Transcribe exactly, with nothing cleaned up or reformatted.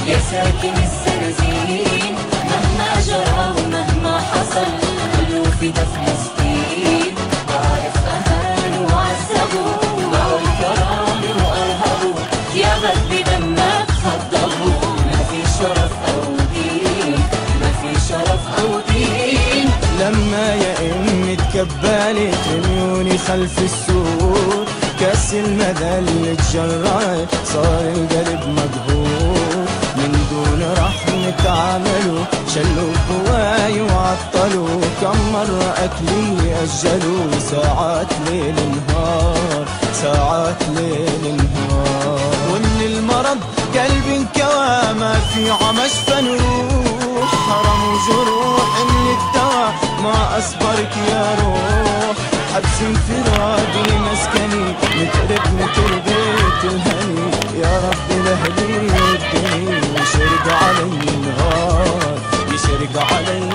يا ساكن السرازين، مهما جرى ومهما حصل خلوا فدا فلسطين. بعرف أهانوا وعذبوا باعوا الكرامة وأرهبوا، يا بدي دمك خضبوا. ما في شرف أو دين، ما في شرف أو دين. لما يا امي تكبلت عيوني خلف السور، كاس المدى اللي اتجرعت صار القلب مقهور. من دون رحمة عملوا شلوا بواي وعطلوا، كم مرة أكلي أجلوا ساعات ليل نهار، ساعات ليل نهار. ومن المرض قلبي انكوى ما في عمشفى نروح، حرم وجروح من الدواء ما أصبرك يا روح. حبس انفرادي مسكني نترك مثل بيت الهني، يا رب لهلي الدنيا يشرق علي النهار، يشرق علي